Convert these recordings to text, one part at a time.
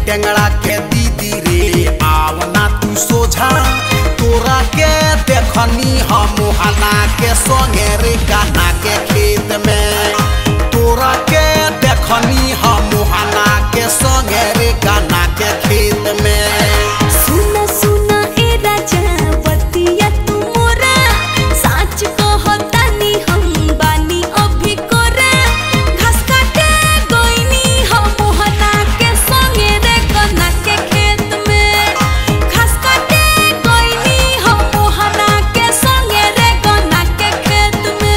टेंगड़ा के दीदी रे आवना तू सोझा तोरा के देखनी हम मुहाना के संगे रे गाना के खेत में तोरा के देखनी हम मुहाना के संगे रे गाना के खेत में। सुना सुना ए राजा बतिया तू मोरा साच कहतानी हम बानी अभी कोरा घास काटे गोइनी हम मुहाना के संगे रे गाना के खेत में घास काटे गोइनी हम मुहाना के संगे रे गाना के खेत में।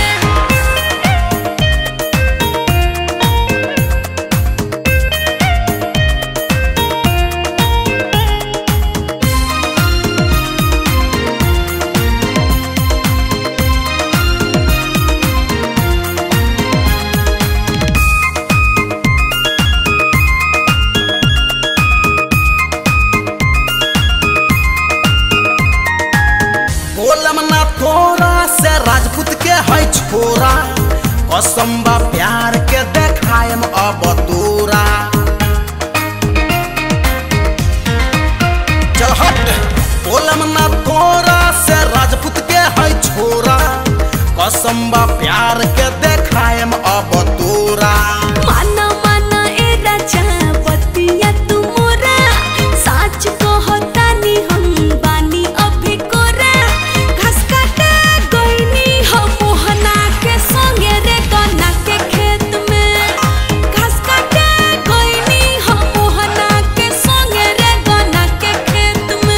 बोलम ना थोड़ा से राजपूत के है छोरा कसम बा प्यार के देखायम अब तोरा। चल हट बोलम ना थोड़ा से राजपूत के है छोरा कसम बा प्यार के देखायम अब तोरा। माना माना ए राजा बतिया तू मोरा साच कहतानी हम बानी अभी कोरा घास काटे गोइनी हम मुहाना के संगे रे गाना के खेत में घास काटे गोइनी हम मुहाना के संगे रे गाना के खेत में।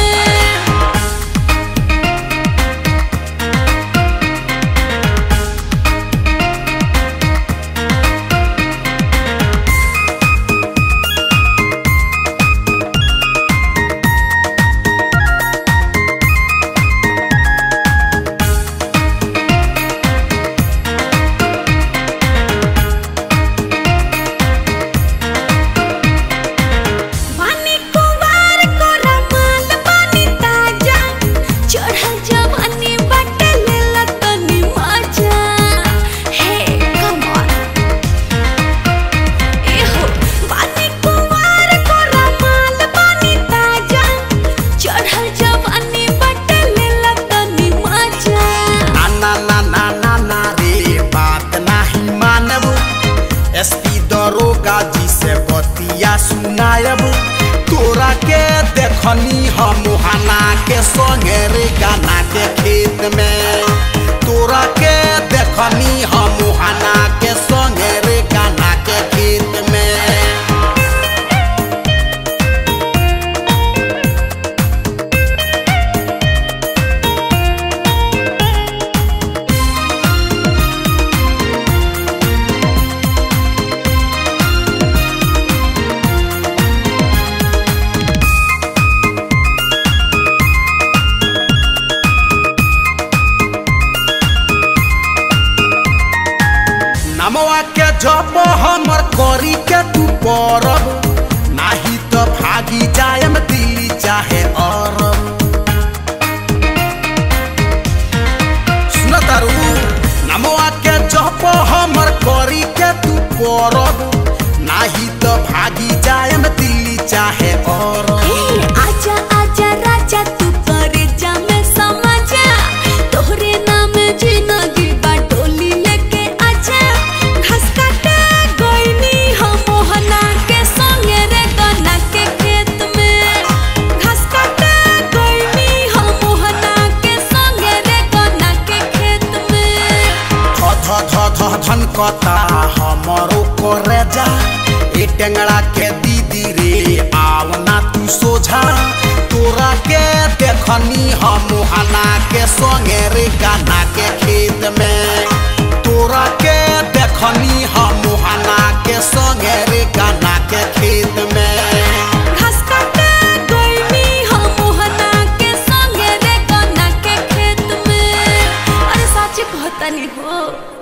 पानी कुंवार कोरा माल पानी ताजा चढ़ल जवानी बाटे लेला तनी मजा हे कम ऑन ए हो पानी कुंवार कोरा माल पानी ताजा चढ़ल जवानी बाटे लेला तनी मजा। ना ना ना ना ना ना रे बात नहीं मानब एसपी दरोगा जी से बतिया सुनायब तोरा के देखनी हम मुहाना के संगे रे गाना के खेत में तोरा के देखनी हम मुहाना के संगे रे गाना के खेत में। नमवा के जब हमर करी के तू परब नाही तो भागी जायम दिल्ली चाहे अरब। सुन तारू नमवा के जब हमर करी के तू परब नाही तो भागी जायम दिल्ली चाहे अरब। आजा आजा राजा तू करे जा मैं समझा तोहरे नाम जिंदगी बा डोली लेके आजा घास काटे गोइनी हम मोहना के संगे रे गाना के खेत में घास काटे गोइनी हम मोहना के संगे रे गाना के खेत में। ध ध ध धन कता हमरो करे जा ए टेंगड़ा के दीदी रे आवना तू सोझा तोरा के देखनी हम मुहाना के संगे रे गाना के खेत में तोरा के देखनी हम मुहाना के संगे रे गाना के खेत में। घास काटे गोइनी हम मोहना के संगे रे गाना के खेत में। अरे साची कहतानी हो।